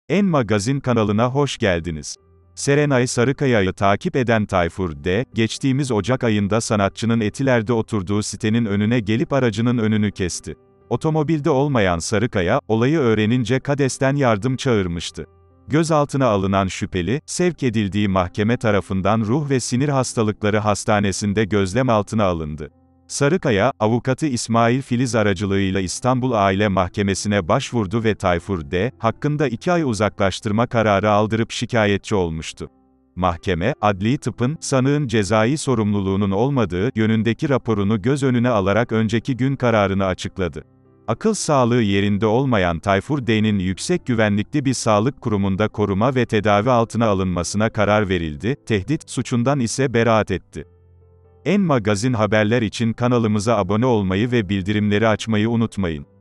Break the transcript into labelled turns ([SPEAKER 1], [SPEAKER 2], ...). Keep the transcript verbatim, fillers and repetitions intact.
[SPEAKER 1] En Magazin kanalına hoş geldiniz. Serenay Sarıkaya'yı takip eden Tayfur D., geçtiğimiz Ocak ayında sanatçının Etiler'de oturduğu sitenin önüne gelip aracının önünü kesti. Otomobilde olmayan Sarıkaya, olayı öğrenince KADES'ten yardım çağırmıştı. Gözaltına alınan şüpheli, sevk edildiği mahkeme tarafından Ruh ve Sinir Hastalıkları Hastanesi'nde gözlem altına alındı. Sarıkaya, avukatı İsmail Filiz aracılığıyla İstanbul Aile Mahkemesi'ne başvurdu ve Tayfur D., hakkında iki ay uzaklaştırma kararı aldırıp şikayetçi olmuştu. Mahkeme, adli tıpın, sanığın cezai sorumluluğunun olmadığı yönündeki raporunu göz önüne alarak önceki gün kararını açıkladı. Akıl sağlığı yerinde olmayan Tayfur D.'nin yüksek güvenlikli bir sağlık kurumunda koruma ve tedavi altına alınmasına karar verildi, tehdit suçundan ise beraat etti. En Magazin haberler için kanalımıza abone olmayı ve bildirimleri açmayı unutmayın.